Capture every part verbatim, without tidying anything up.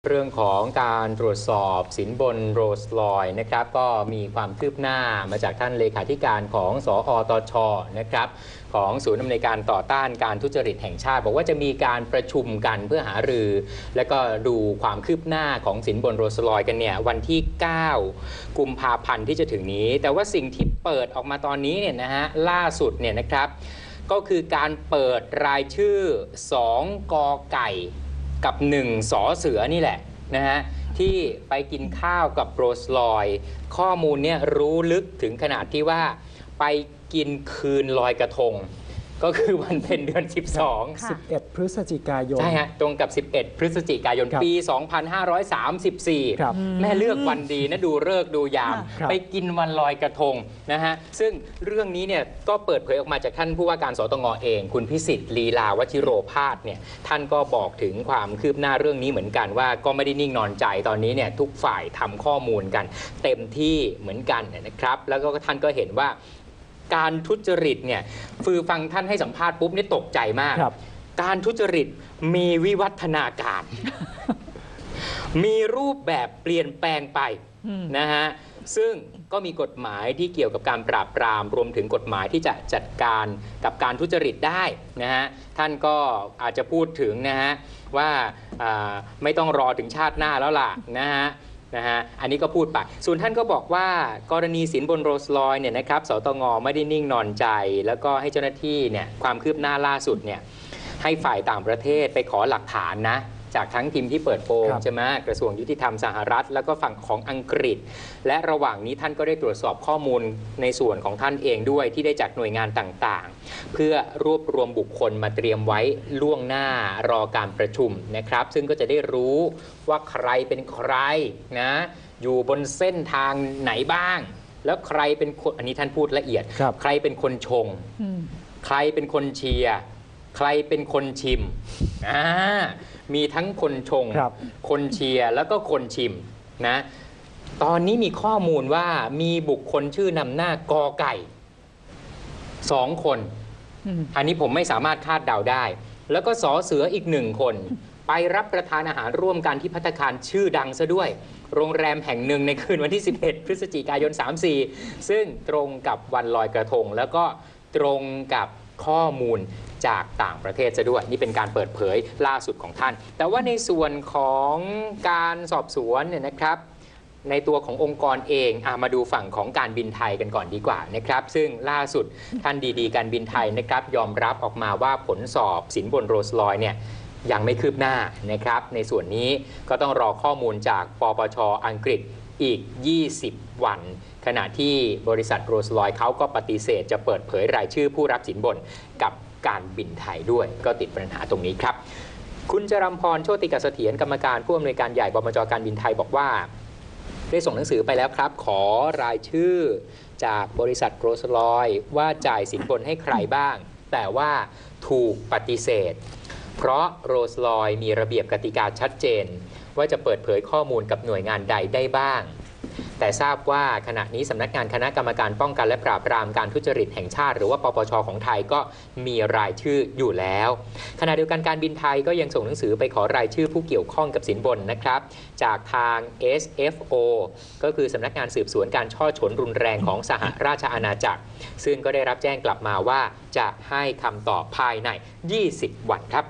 เรื่องของการตรวจสอบสินบนโรลส์รอยซ์นะครับก็มีความคืบหน้ามาจากท่านเลขาธิการของสอตช.นะครับของศูนย์อำนวยการต่อต้านการทุจริตแห่งชาติบอกว่าจะมีการประชุมกันเพื่อหารือและก็ดูความคืบหน้าของสินบนโรลส์รอยซ์กันเนี่ยวันที่เก้ากุมภาพันธ์ที่จะถึงนี้แต่ว่าสิ่งที่เปิดออกมาตอนนี้เนี่ยนะฮะล่าสุดเนี่ยนะครับก็คือการเปิดรายชื่อสองกอไก่กับหนึ่งสอเสือนี่แหละนะฮะที่ไปกินข้าวกับโรลส์รอยซ์ข้อมูลเนี่ยรู้ลึกถึงขนาดที่ว่าไปกินคืนลอยกระทงก็คือวันเพ็ญเดือนสิบสองสิบเอ็ด พฤศจิกายนใช่ฮะตรงกับสิบเอ็ดพฤศจิกายนปีสองพันห้าร้อยสามสิบสี่แม่เลือกวันดีนะดูฤกษ์ดูยามไปกินวันลอยกระทงนะฮะซึ่งเรื่องนี้เนี่ยก็เปิดเผยออกมาจากท่านผู้ว่าการสตง.เองคุณพิสิทธิ์ลีลาวชิโรภาสเนี่ยท่านก็บอกถึงความคืบหน้าเรื่องนี้เหมือนกันว่าก็ไม่ได้นิ่งนอนใจตอนนี้เนี่ยทุกฝ่ายทำข้อมูลกันเต็มที่เหมือนกันนะครับแล้วก็ท่านก็เห็นว่าการทุจริตเนี่ยฟือฟังท่านให้สัมภาษณ์ปุ๊บนี่ตกใจมากการทุจริตมีวิวัฒนาการ มีรูปแบบเปลี่ยนแปลงไปนะฮะซึ่งก็มีกฎหมายที่เกี่ยวกับการปราบปรามรวมถึงกฎหมายที่จะจัดการกับการทุจริตได้นะฮะท่านก็อาจจะพูดถึงนะฮะว่าไม่ต้องรอถึงชาติหน้าแล้วล่ะนะฮะนะฮะอันนี้ก็พูดไปส่วนท่านก็บอกว่ากรณีสินบนโรลส์รอยซ์เนี่ยนะครับสตง.ไม่ได้นิ่งนอนใจแล้วก็ให้เจ้าหน้าที่เนี่ยความคืบหน้าล่าสุดเนี่ยให้ฝ่ายต่างประเทศไปขอหลักฐานนะจากทั้งทีมที่เปิดโปงใช่ไหมกระทรวงยุติธรรมสหรัฐแล้วก็ฝั่งของอังกฤษและระหว่างนี้ท่านก็ได้ตรวจสอบข้อมูลในส่วนของท่านเองด้วยที่ได้จากหน่วยงานต่างๆเพื่อรวบรวมบุคคลมาเตรียมไว้ล่วงหน้ารอการประชุมนะครับซึ่งก็จะได้รู้ว่าใครเป็นใครนะอยู่บนเส้นทางไหนบ้างแล้วใครเป็นคนอันนี้ท่านพูดละเอียดใครเป็นคนชงใครเป็นคนเชียร์ใครเป็นคนชิมอ่ามีทั้งคนชง ค, คนเชียร์แล้วก็คนชิมนะตอนนี้มีข้อมูลว่ามีบุคคลชื่อนำหน้ากอไก่สองคนอันนี้ผมไม่สามารถคาดเดาได้แล้วก็สอเสืออีกหนึ่งคนไปรับประทานอาหารร่วมกันที่ภัตตาคารชื่อดังซะด้วยโรงแรมแห่งหนึ่งในคืนวันที่สิบเอ็ดพฤศจิกายนสามสิบสี่ซึ่งตรงกับวันลอยกระทงแล้วก็ตรงกับข้อมูลจากต่างประเทศซะด้วยนี่เป็นการเปิดเผยล่าสุดของท่านแต่ว่าในส่วนของการสอบสวนเนี่ยนะครับในตัวขององค์กรเองอ่ะมาดูฝั่งของการบินไทยกันก่อนดีกว่านะครับซึ่งล่าสุดท่านดีๆการบินไทยนะครับยอมรับออกมาว่าผลสอบสินบนโรลส์รอยซ์เนี่ยยังไม่คืบหน้านะครับในส่วนนี้ก็ต้องรอข้อมูลจากปปช.อังกฤษอีกยี่สิบวันขณะที่บริษัทโรลส์รอยซ์เขาก็ปฏิเสธจะเปิดเผยรายชื่อผู้รับสินบนกับการบินไทยด้วยก็ติดปัญหาตรงนี้ครับคุณจรัมพรโชติกเสถียรกรรมการผู้อำนวยการใหญ่บมจ.การบินไทยบอกว่าได้ส่งหนังสือไปแล้วครับขอรายชื่อจากบริษัทโรลส์รอยซ์ว่าจ่ายสินบนให้ใครบ้างแต่ว่าถูกปฏิเสธเพราะโรลส์รอยซ์มีระเบียบกติกาชัดเจนว่าจะเปิดเผยข้อมูลกับหน่วยงานใดได้บ้างแต่ทราบว่าขณะนี้สำนักงานคณะกรรมการป้องกันและปราบปรามการทุจริตแห่งชาติหรือว่าปปช.ของไทยก็มีรายชื่ออยู่แล้วขณะเดียวกันการบินไทยก็ยังส่งหนังสือไปขอรายชื่อผู้เกี่ยวข้องกับสินบนนะครับจากทาง เอส เอฟ โอ ก็คือสำนักงานสืบสวนการช่อฉนรุนแรงของสหราชอาณาจักรซึ่งก็ได้รับแจ้งกลับมาว่าจะให้คำตอบภายในยี่สิบวันครับ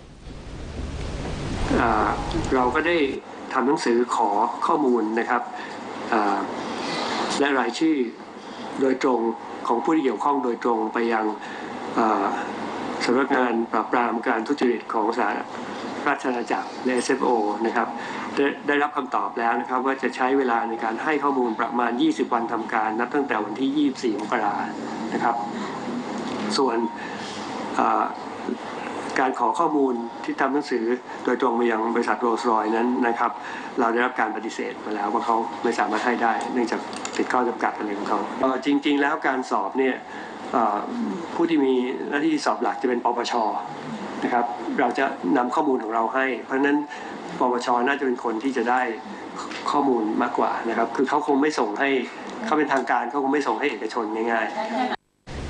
เราก็ได้ทำหนังสือขอข้อมูลนะครับและรายชื่อโดยตรงของผู้ที่เกี่ยวข้องโดยตรงไปยังสำนักงานปราบปรามการทุจริตของสหราชอาณาจักร เอส เอฟ โอ นะครับได้ได้รับคำตอบแล้วนะครับว่าจะใช้เวลาในการให้ข้อมูลประมาณยี่สิบวันทำการนับตั้งแต่วันที่ยี่สิบสี่มกราคมนะครับส่วนการขอข้อมูลที่ทำหนังสือโดยตรงมายังบริษัทโรลส์รอยซ์นั้นนะครับเราได้รับการปฏิเสธมาแล้วว่าเขาไม่สามารถให้ได้เนื่องจากติดข้อจำกัดอะไรของเขาจริงๆแล้วการสอบเนี่ยผู้ที่มีหน้าที่สอบหลักจะเป็นปปช.นะครับเราจะนำข้อมูลของเราให้เพราะฉะนั้นปปช.น่าจะเป็นคนที่จะได้ข้อมูลมากกว่านะครับคือเขาคงไม่ส่งให้เขาเป็นทางการเขาคงไม่ส่งให้เอกชนง่ายๆ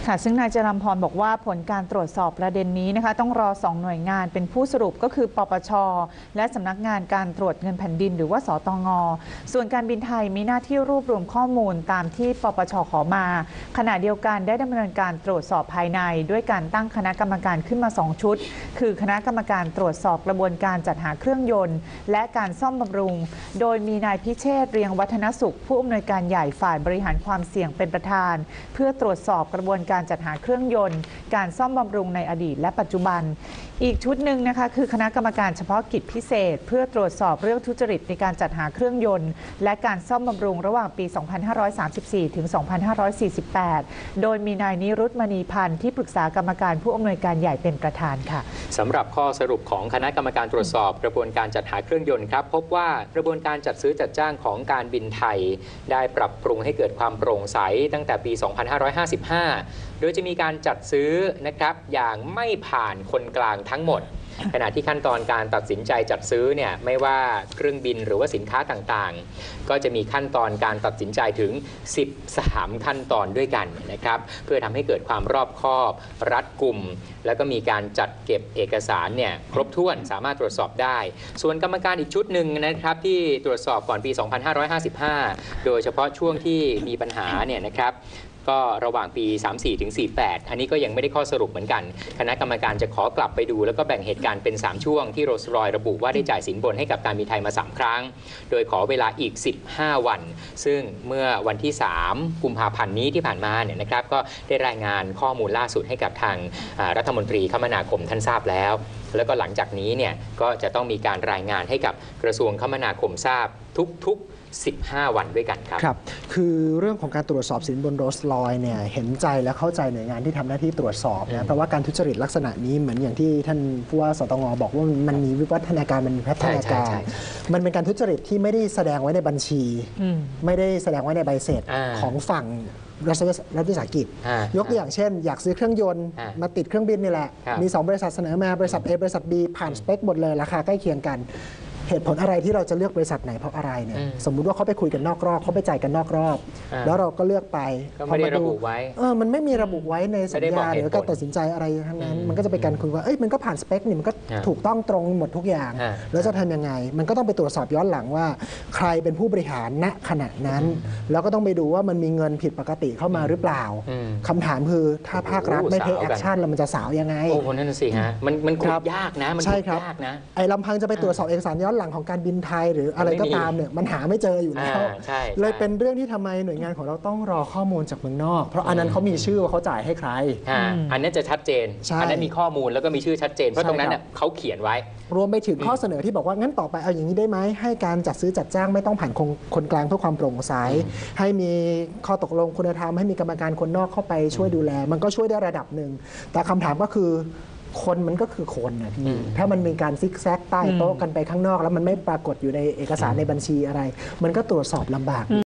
ค่ะซึ่งนายจรัมพรบอกว่าผลการตรวจสอบประเด็นนี้นะคะต้องรอสองหน่วยงานเป็นผู้สรุปก็คือปปช.และสำนักงานการตรวจเงินแผ่นดินหรือว่าสตง.ส่วนการบินไทยมีหน้าที่รวบรวมข้อมูลตามที่ปปช.ขอมาขณะเดียวกันได้ดำเนินการตรวจสอบภายในด้วยการตั้งคณะกรรมการขึ้นมาสองชุดคือคณะกรรมการตรวจสอบกระบวนการจัดหาเครื่องยนต์และการซ่อมบำรุงโดยมีนายพิเชษฐ์เรียงวัฒนสุขผู้อำนวยการใหญ่ฝ่ายบริหารความเสี่ยงเป็นประธานเพื่อตรวจสอบกระบวนการจัดหาเครื่องยนต์การซ่อมบำรุงในอดีตและปัจจุบันอีกชุดหนึ่งนะคะคือคณะกรรมการเฉพาะกิจพิเศษเพื่อตรวจสอบเรื่องทุจริตในการจัดหาเครื่องยนต์และการซ่อมบำรุงระหว่างปี สองพันห้าร้อยสามสิบสี่ ถึง สองพันห้าร้อยสี่สิบแปด โดยมีนายนิรุตมณีพันธ์ที่ปรึกษากรรมการผู้อำนวยการใหญ่เป็นประธานค่ะสำหรับข้อสรุปของคณะกรรมการตรวจสอบกระบวนการจัดหาเครื่องยนต์ครับพบว่ากระบวนการจัดซื้อจัดจ้างของการบินไทยได้ปรับปรุงให้เกิดความโปร่งใสตั้งแต่ปี สองพันห้าร้อยห้าสิบห้า โดยจะมีการจัดซื้อนะครับอย่างไม่ผ่านคนกลางทั้งหมดขณะที่ขั้นตอนการตัดสินใจจัดซื้อเนี่ยไม่ว่าเครื่องบินหรือว่าสินค้าต่างๆก็จะมีขั้นตอนการตัดสินใจถึงสิบสามขั้นตอนด้วยกันนะครับเพื่อทำให้เกิดความรอบคอบรัดกุมแล้วก็มีการจัดเก็บเอกสารเนี่ยครบถ้วนสามารถตรวจสอบได้ส่วนกรรมการอีกชุดหนึ่งนะครับที่ตรวจสอบก่อนปี สองพันห้าร้อยห้าสิบห้า โดยเฉพาะช่วงที่มีปัญหาเนี่ยนะครับก็ระหว่างปี สามสิบสี่ ถึง สี่สิบแปด อันนี้ก็ยังไม่ได้ข้อสรุปเหมือนกันคณะกรรมการจะขอกลับไปดูแล้วก็แบ่งเหตุการณ์เป็นสามช่วงที่โรลส์รอยซ์ระบุว่าได้จ่ายสินบนให้กับการบินไทยมาสามครั้งโดยขอเวลาอีกสิบห้าวันซึ่งเมื่อวันที่สามกุมภาพันธ์นี้ที่ผ่านมาเนี่ยนะครับก็ได้รายงานข้อมูลล่าสุดให้กับทางรัฐมนตรีคมนาคมท่านทราบแล้วแล้วก็หลังจากนี้เนี่ยก็จะต้องมีการรายงานให้กับกระทรวงคมนาคมทราบทุกๆสิบห้าวันด้วยกันครับครับคือเรื่องของการตรวจสอบสินบนโรลส์รอยซ์เนี่ยเห็นใจและเข้าใจหน่วยงานที่ทำหน้าที่ตรวจสอบนะเพราะว่าการทุจริตลักษณะนี้เหมือนอย่างที่ท่านผู้ว่าสตง.บอกว่ามันมีวิวัฒนาการมันมีพัฒนาการมันเป็นการทุจริตที่ไม่ได้แสดงไว้ในบัญชีไม่ได้แสดงไว้ในใบเสร็จของฝั่งรัฐวิสาหกิจยกตัวอย่างเช่นอยากซื้อเครื่องยนต์มาติดเครื่องบินนี่แหละมีสองบริษัทเสนอมาบริษัท A บริษัท B ผ่านสเปคหมดเลยราคาใกล้เคียงกันเหตุผลอะไรที่เราจะเลือกบริษัทไหนเพราะอะไรเนี่ยสมมุติว่าเขาไปคุยกันนอกรอบเขาไปจ่ายกันนอกรอบแล้วเราก็เลือกไปก็ไม่ได้ระบุไว้เออมันไม่มีระบุไว้ในสัญญาหรือการตัดสินใจอะไรทั้งนั้นมันก็จะเป็นการคุยว่าเอ้ยมันก็ผ่านสเปคนี่มันก็ถูกต้องตรงหมดทุกอย่างแล้วจะทำยังไงมันก็ต้องไปตรวจสอบย้อนหลังว่าใครเป็นผู้บริหารณขณะนั้นแล้วก็ต้องไปดูว่ามันมีเงินผิดปกติเข้ามาหรือเปล่าคำถามคือถ้าภาครัฐไม่เทคแอคชั่นแล้วมันจะสาวยังไงโอ้โหนั่นสิฮะมันมันขุดยากนะมันขุดยากนะไอ้ลำพังจะไปตรวจสอบเอกสารย้อนหลังของการบินไทยหรืออะไรก็ตามเนี่ยมันหาไม่เจออยู่แล้วเลยเป็นเรื่องที่ทำไมหน่วยงานของเราต้องรอข้อมูลจากเมืองนอกเพราะอันนั้นเขามีชื่อว่าเขาจ่ายให้ใครอันนี้จะชัดเจนอันนั้นมีข้อมูลแล้วก็มีชื่อชัดเจนเพราะตรงนั้นเนี่ยเขาเขียนไว้รวมไปถึงข้อเสนอที่บอกว่างั้นต่อไปเอาอย่างนี้ได้ไหมให้การจัดซื้อจัดจ้างไม่ต้องผ่านคนกลางเพื่อความโปร่งใสให้มีข้อตกลงคุณธรรมให้มีกรรมการคนนอกเข้าไปช่วยดูแลมันก็ช่วยได้ระดับหนึ่งแต่คำถามก็คือคนมันก็คือคนนะพี่ถ้ามันมีการซิกแซกใต้โต๊ะกันไปข้างนอกแล้วมันไม่ปรากฏอยู่ในเอกสารในบัญชีอะไรมันก็ตรวจสอบลำบาก